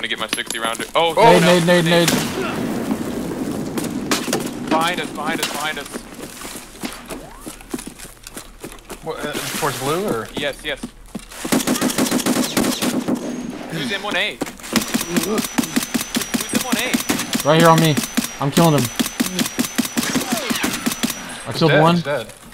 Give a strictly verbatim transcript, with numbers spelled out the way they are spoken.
to get my sixty rounder. Oh, oh no, nade, nade, nade. Behind us, behind us, behind us. What, uh, towards blue or? Yes, yes. Who's M one A? Who's M one A? Right here on me. I'm killing him. I killed dead, one. He's dead.